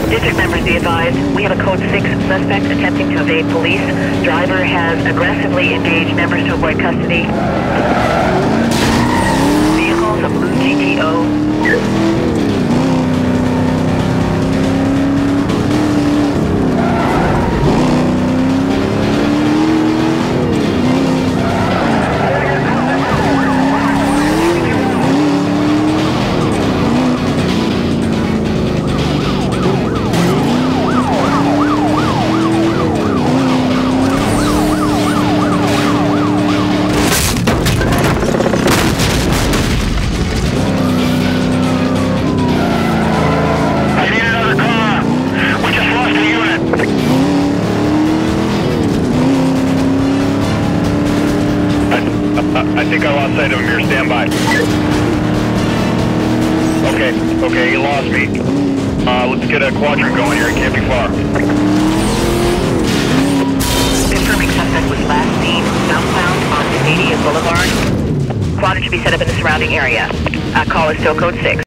District members be advised, we have a code 6 suspect attempting to evade police. Driver has aggressively engaged members to avoid custody. Vehicles a blue GTO. I think I lost sight of him here. Stand by. Okay, he lost me. Let's get a quadrant going here. It can't be far. Confirming suspect was last seen southbound on Canadian Boulevard. Quadrant should be set up in the surrounding area. Call is still code 6.